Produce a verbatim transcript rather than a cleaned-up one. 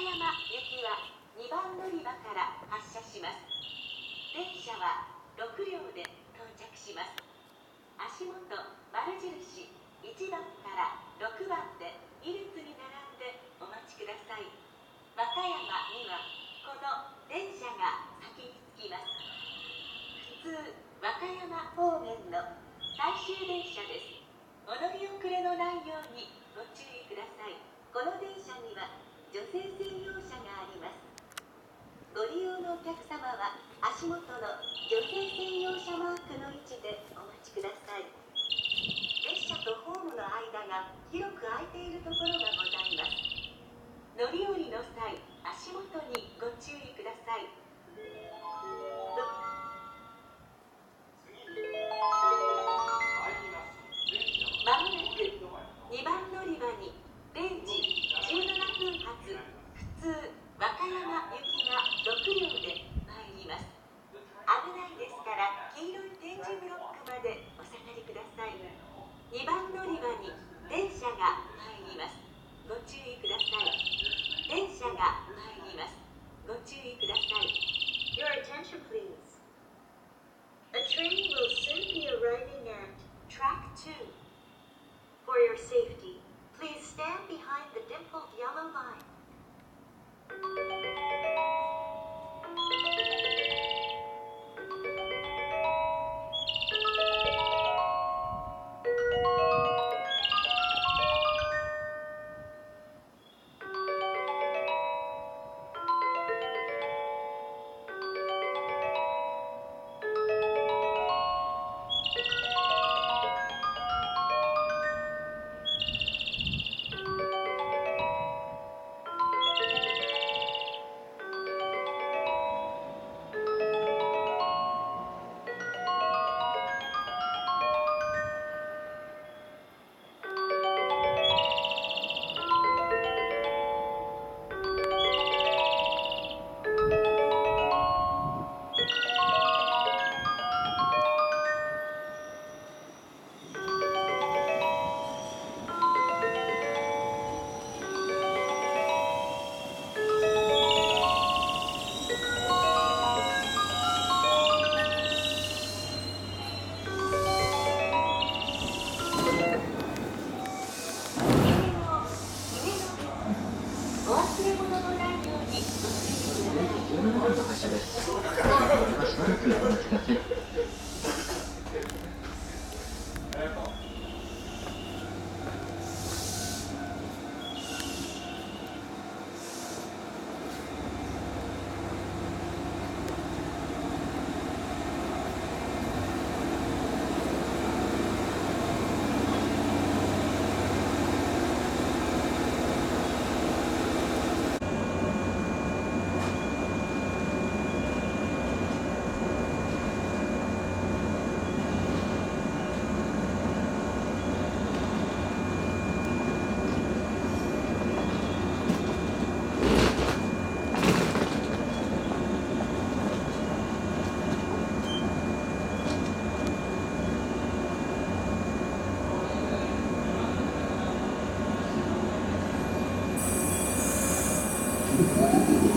山行きはにばん乗り場から発車します。電車はろく両で到着します。足元丸印いちばんからろくばんでに列に並んでお待ちください。和歌山にはこの電車が先に着きます。普通和歌山方面の最終電車です。お乗り遅れのないようにご注意ください。この電車には女性専用車があります。ご利用のお客様は足元の女性専用車マークの位置でお待ちください。列車とホームの間が広く空いているところがございます。乗り降りの際、足元にご注意ください。まもなくにばん乗り場にれいじじゅうななふん発普通和歌山行きがろく両で参ります。危ないですから黄色い点字ブロックまでお下がりください。にばん乗り場に電車が参ります。ご注意ください。電車が参ります。ご注意ください。Your attention please. A train will soon be arriving at track two. For your safety, please stand behind the dimpled yellow line. お忘れ物のないようにご注意ください。 Thank you.